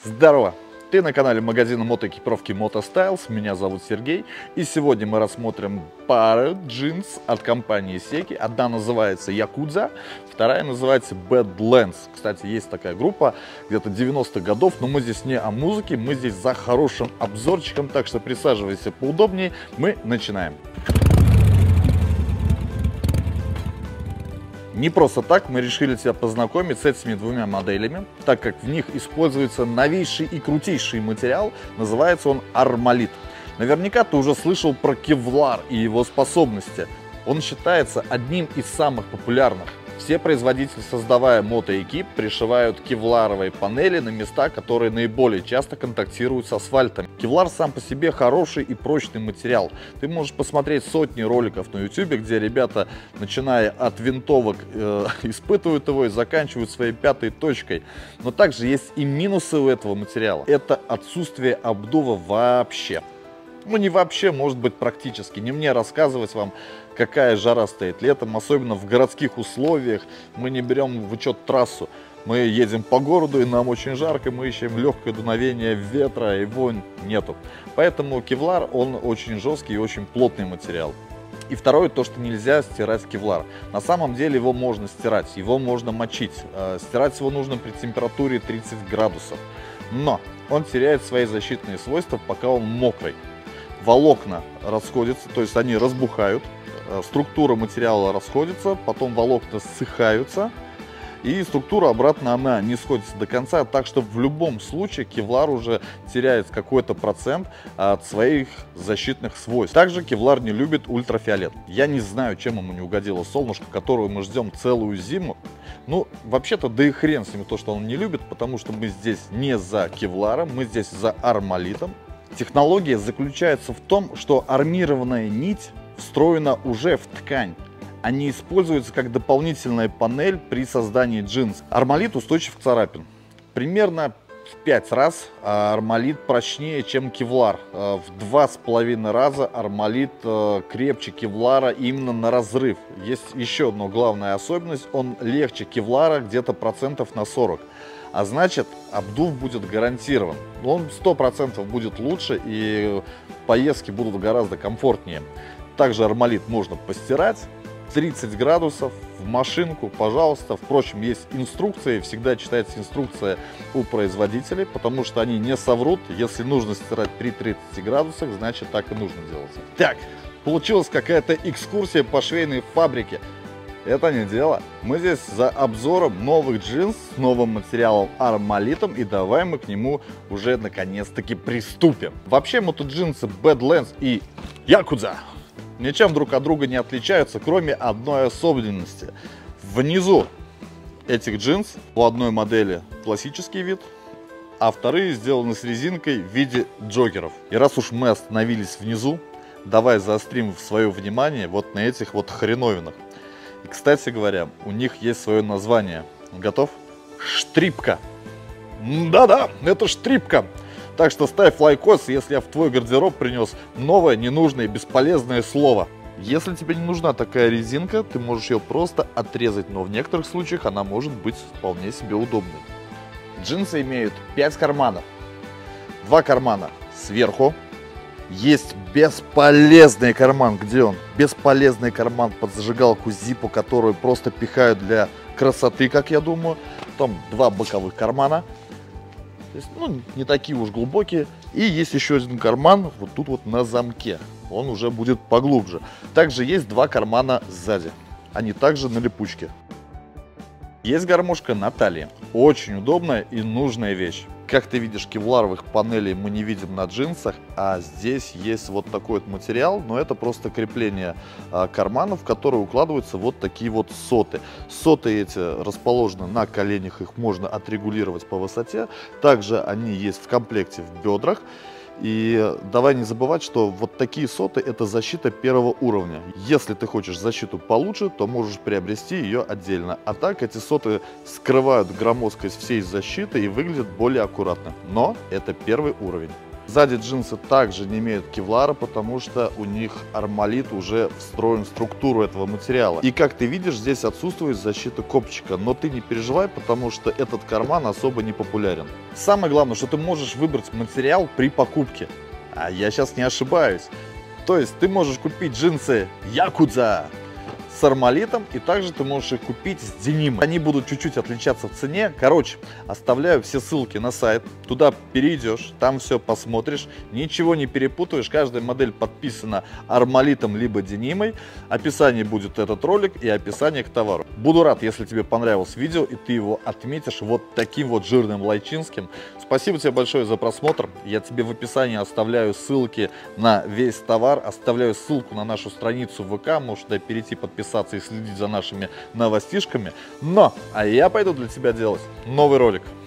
Здорово! Ты на канале магазина мотоэкипировки MotoStyles, меня зовут Сергей, и сегодня мы рассмотрим пару джинс от компании Seki. Одна называется Yakuza, вторая называется Badlands. Кстати, есть такая группа, где-то 90-х годов, но мы здесь не о музыке, мы здесь за хорошим обзорчиком, так что присаживайся поудобнее, мы начинаем. Не просто так мы решили тебя познакомить с этими двумя моделями, так как в них используется новейший и крутейший материал, называется он Армалит. Наверняка ты уже слышал про кевлар и его способности. Он считается одним из самых популярных. Все производители, создавая мотоэкип, пришивают кевларовые панели на места, которые наиболее часто контактируют с асфальтом. Кевлар сам по себе хороший и прочный материал. Ты можешь посмотреть сотни роликов на YouTube, где ребята, начиная от винтовок, испытывают его и заканчивают своей пятой точкой. Но также есть и минусы у этого материала. Это отсутствие обдува вообще. Ну, не вообще, может быть, практически. Не мне рассказывать вам, какая жара стоит летом, особенно в городских условиях. Мы не берем в учет трассу. Мы едем по городу, и нам очень жарко, мы ищем легкое дуновение ветра, его нету. Поэтому кевлар, он очень жесткий и очень плотный материал. И второе, то, что нельзя стирать кевлар. На самом деле его можно стирать, его можно мочить. Стирать его нужно при температуре 30 градусов. Но он теряет свои защитные свойства, пока он мокрый. Волокна расходятся, то есть они разбухают, структура материала расходится, потом волокна ссыхаются, и структура обратно она не сходится до конца, так что в любом случае кевлар уже теряет какой-то процент от своих защитных свойств. Также кевлар не любит ультрафиолет. Я не знаю, чем ему не угодило солнышко, которое мы ждем целую зиму. Ну, вообще-то, да и хрен с ним то, что он не любит, потому что мы здесь не за кевларом, мы здесь за армалитом. Технология заключается в том, что армированная нить встроена уже в ткань, а не используется как дополнительная панель при создании джинс. Армалит устойчив к царапин. Примерно в 5 раз армалит прочнее, чем кевлар. В 2,5 раза армалит крепче кевлара именно на разрыв. Есть еще одна главная особенность, он легче кевлара где-то процентов на 40. А значит, обдув будет гарантирован. Он 100% будет лучше, и поездки будут гораздо комфортнее. Также армалит можно постирать. 30 градусов в машинку, пожалуйста. Впрочем, есть инструкции, всегда читайте инструкция у производителей, потому что они не соврут. Если нужно стирать при 30 градусах, значит так и нужно делать. Так, получилась какая-то экскурсия по швейной фабрике. Это не дело. Мы здесь за обзором новых джинс с новым материалом армалитом, и давай мы к нему уже наконец-таки приступим. Вообще мотоджинсы Badlands и Yakuza ничем друг от друга не отличаются, кроме одной особенности. Внизу этих джинс у одной модели классический вид, а вторые сделаны с резинкой в виде джокеров. И раз уж мы остановились внизу, давай заострим свое внимание вот на этих вот хреновинах. И, кстати говоря, у них есть свое название. Готов? Штрипка. Да-да, это штрипка. Так что ставь лайкос, если я в твой гардероб принес новое, ненужное и бесполезное слово. Если тебе не нужна такая резинка, ты можешь ее просто отрезать, но в некоторых случаях она может быть вполне себе удобной. Джинсы имеют 5 карманов. 2 кармана сверху. Есть бесполезный карман. Где он? Бесполезный карман под зажигалку Zippo, которую просто пихают для красоты, как я думаю. Там 2 боковых кармана. То есть, ну, не такие уж глубокие. И есть еще один карман вот тут вот на замке. Он уже будет поглубже. Также есть 2 кармана сзади. Они также на липучке. Есть гармошка на талии. Очень удобная и нужная вещь. Как ты видишь, кевларовых панелей мы не видим на джинсах, а здесь есть вот такой вот материал, но это просто крепление карманов, в которые укладываются вот такие вот соты. Соты эти расположены на коленях, их можно отрегулировать по высоте. Также они есть в комплекте в бедрах. И давай не забывать, что вот такие соты — это защита первого уровня. Если ты хочешь защиту получше, то можешь приобрести ее отдельно. А так эти соты скрывают громоздкость всей защиты и выглядят более аккуратно. Но это первый уровень. Сзади джинсы также не имеют кевлара, потому что у них Армалит уже встроен в структуру этого материала. И как ты видишь, здесь отсутствует защита копчика, но ты не переживай, потому что этот карман особо не популярен. Самое главное, что ты можешь выбрать материал при покупке. А я сейчас не ошибаюсь. То есть ты можешь купить джинсы Якудза с Армалитом, и также ты можешь их купить с денимой. Они будут чуть-чуть отличаться в цене. Короче, оставляю все ссылки на сайт. Туда перейдешь, там все посмотришь, ничего не перепутаешь. Каждая модель подписана Армалитом либо денимой. Описание будет этот ролик и описание к товару. Буду рад, если тебе понравилось видео и ты его отметишь вот таким вот жирным лайчинским. Спасибо тебе большое за просмотр. Я тебе в описании оставляю ссылки на весь товар, оставляю ссылку на нашу страницу в ВК, можешь туда перейти, подписаться и следить за нашими новостишками. А я пойду для тебя делать новый ролик.